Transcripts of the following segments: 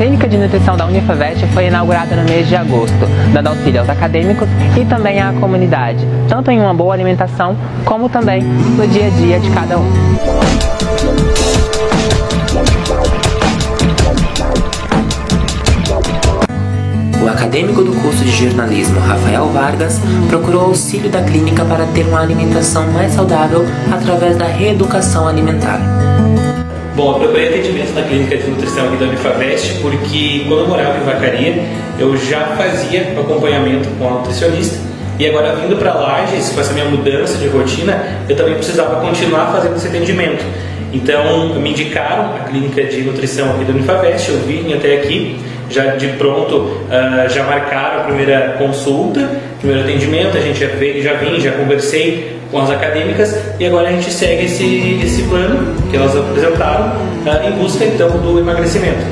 Clínica de Nutrição da Unifavest foi inaugurada no mês de agosto, dando auxílio aos acadêmicos e também à comunidade, tanto em uma boa alimentação, como também no dia a dia de cada um. O acadêmico do curso de jornalismo, Rafael Vargas, procurou auxílio da clínica para ter uma alimentação mais saudável através da reeducação alimentar. Bom, eu procurei atendimento na clínica de nutrição aqui da Unifavest porque quando eu morava em Vacaria, eu já fazia acompanhamento com a nutricionista e agora vindo para Lages, com essa minha mudança de rotina, eu também precisava continuar fazendo esse atendimento. Então, me indicaram a clínica de nutrição aqui da Unifavest, eu vim até aqui, já de pronto, já marcaram a primeira consulta, primeiro atendimento, a gente já conversei com as acadêmicas e agora a gente segue esse plano que elas apresentaram em busca então do emagrecimento.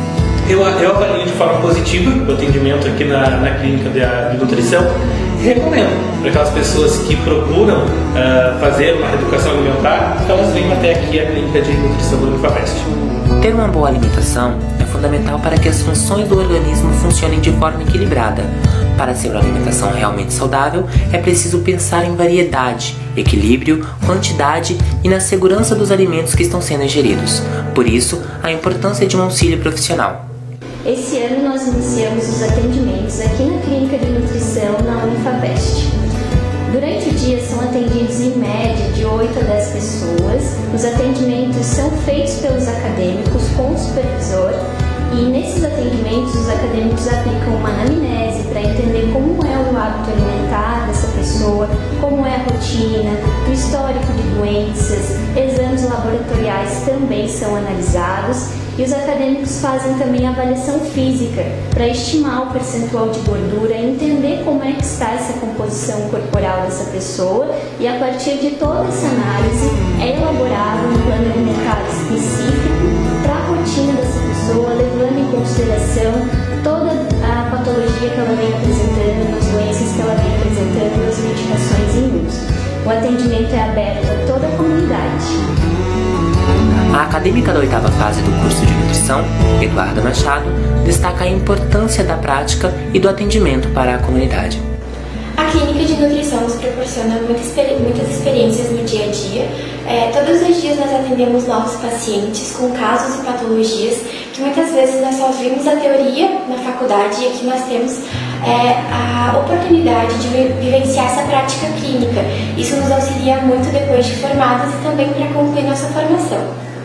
Eu avalio de forma positiva o atendimento aqui na clínica de nutrição e recomendo para aquelas pessoas que procuram fazer uma reeducação alimentar, que elas venham até aqui a clínica de nutrição do Unifavest. Ter uma boa alimentação é fundamental para que as funções do organismo funcionem de forma equilibrada. Para ser uma alimentação realmente saudável, é preciso pensar em variedade, equilíbrio, quantidade e na segurança dos alimentos que estão sendo ingeridos. Por isso, a importância de um auxílio profissional. Esse ano nós iniciamos os atendimentos aqui na Clínica de Nutrição na Unifavest. Durante o dia são atendidos em média de 8 a 10 pessoas. Os atendimentos são feitos pelos acadêmicos com o supervisor e nesses atendimentos os acadêmicos aplicam uma anamnese para entender como é o hábito alimentar dessa pessoa, como é a rotina, o histórico de doenças, exames laboratoriais também são analisados e os acadêmicos fazem também a avaliação física para estimar o percentual de gordura, entender como é que está essa composição corporal dessa pessoa e a partir de toda essa análise é elaborado um plano alimentar específico para a rotina dessa pessoa, levando em consideração toda a patologia que ela vem apresentando, as doenças que ela vem apresentando e as medicações em uso. O atendimento é aberto a toda a comunidade. A acadêmica da 8ª fase do curso de nutrição, Eduarda Machado, destaca a importância da prática e do atendimento para a comunidade. A clínica de nutrição nos proporciona muitas experiências no dia a dia. Todos os dias nós atendemos novos pacientes com casos e patologias que muitas vezes nós só vimos a teoria na faculdade e aqui nós temos a oportunidade de vivenciar essa prática clínica. Isso nos auxilia muito depois de formados e também para concluir nossa formação.